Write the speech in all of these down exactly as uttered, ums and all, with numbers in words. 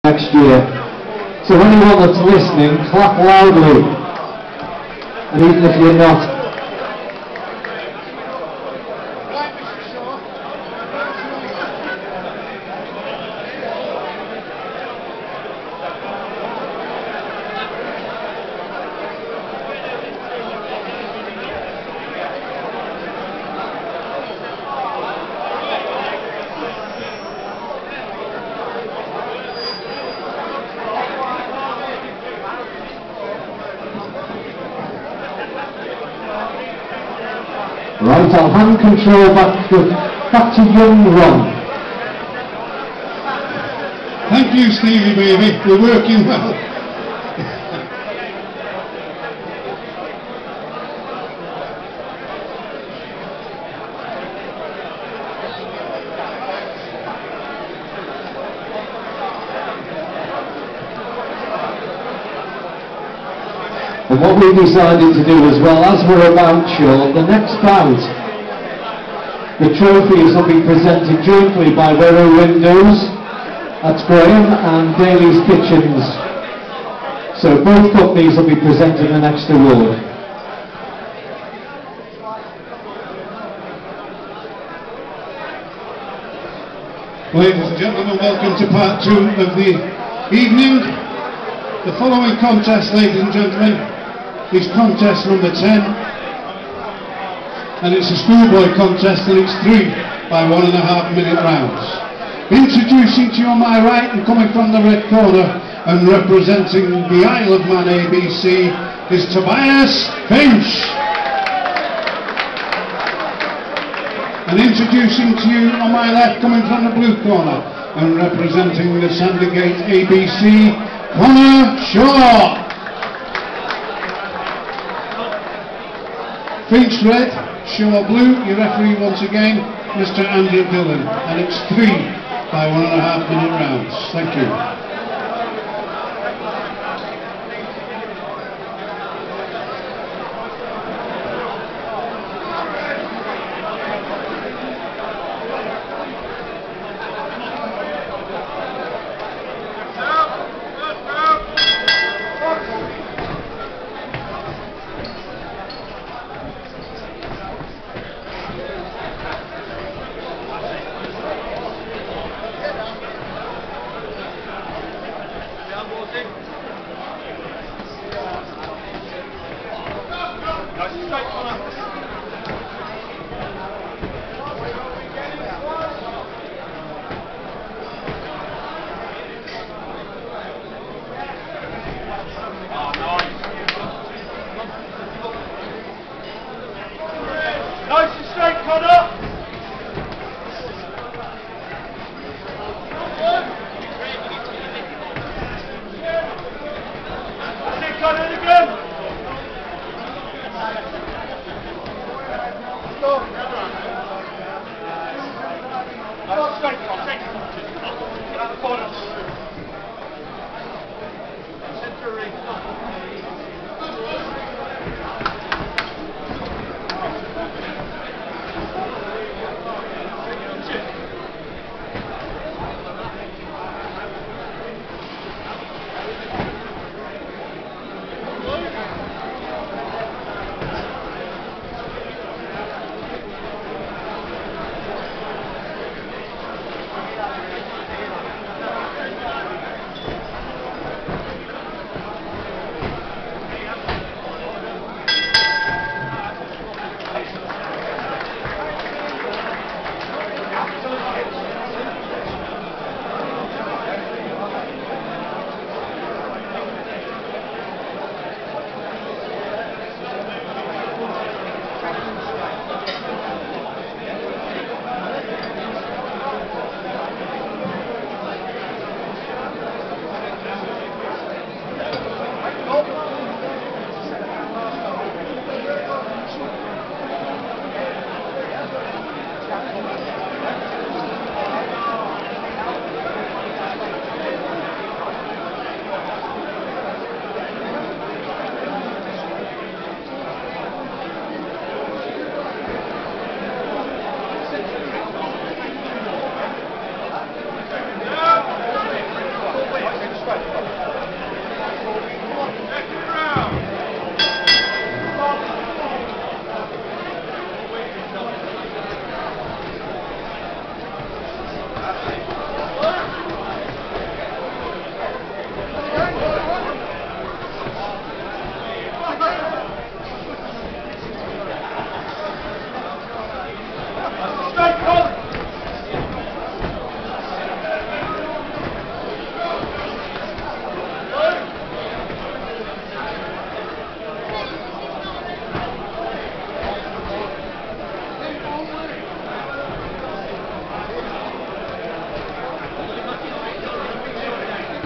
next year. So anyone that's listening, clap loudly. And even if you're not, right, I'll hand control back to, back to young Ron. Thank you, Stevie baby, we're working well. And what we decided to do as well, as we're about Sean, the next bout, the trophies will be presented jointly by Vero Windows, that's Graham, and Daly's Kitchens. So both companies will be presenting the next award. Ladies and gentlemen, welcome to part two of the evening. The following contest, ladies and gentlemen, is contest number ten, and it's a schoolboy contest, and it's three by one and a half minute rounds. Introducing to you on my right and coming from the red corner and representing the Isle of Man A B C is Tobias Finch. And introducing to you on my left, coming from the blue corner and representing the Sandygate A B C, Connor Shaw. Finch red, Shaw blue, your referee once again, Mister Andrew Dillon, and it's three by one and a half minute rounds. Thank you.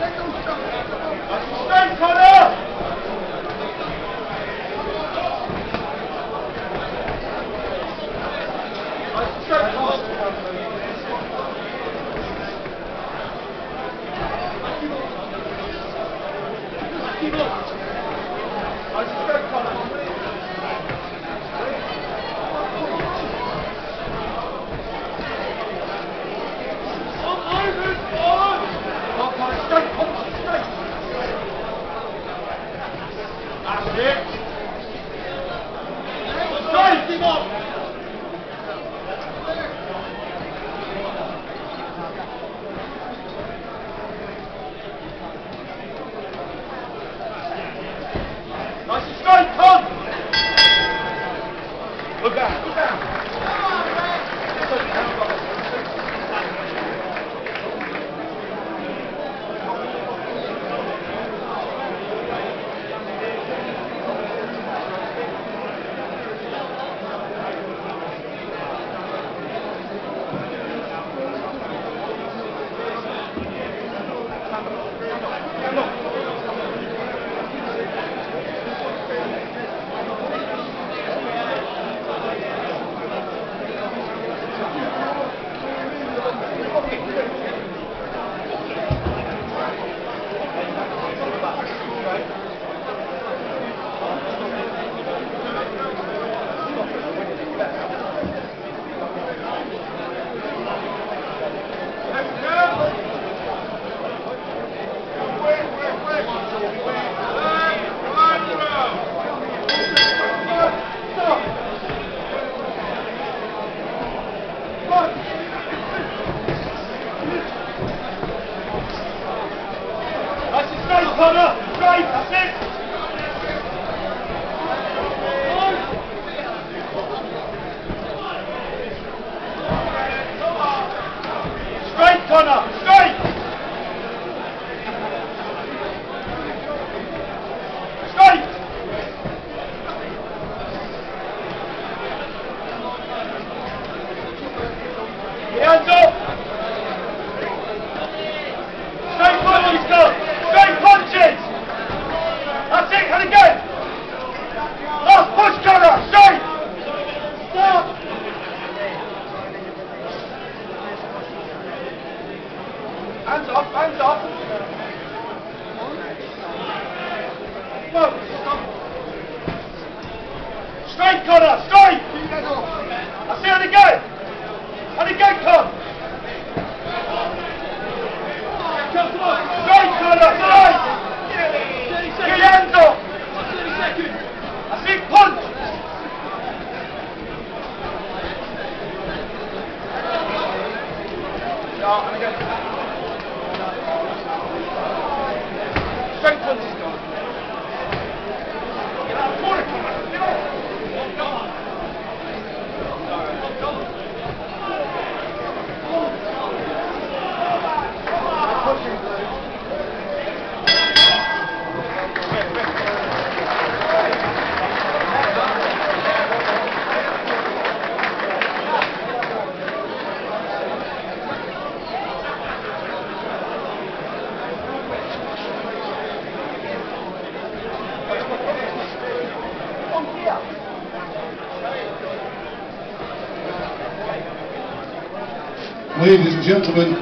Ladies and gentlemen,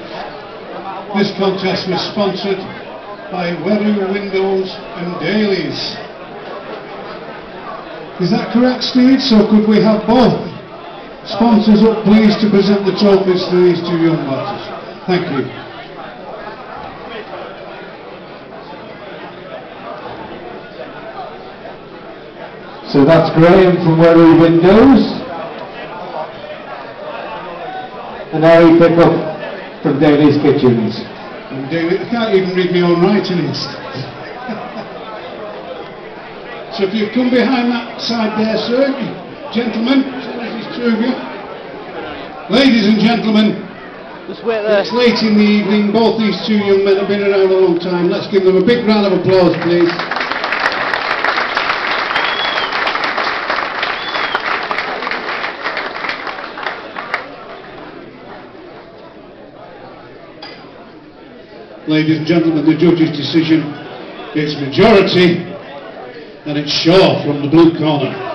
this contest was sponsored by Weru Windows and Dailies. Is that correct, Steve? So could we have both sponsors up, please, to present the trophies to these two young batters? Thank you. So that's Graham from Weru Windows. And Harry Pickup from Daly's Kitchens. And Daly, I can't even read my own writing list. So if you come behind that side there, sir, gentlemen, so there's these two of you. Ladies and gentlemen, Just wait there. It's late in the evening, both these two young men have been around a long time. Let's give them a big round of applause, please. Ladies and gentlemen, the judge's decision, it's majority, and it's Shaw from the blue corner.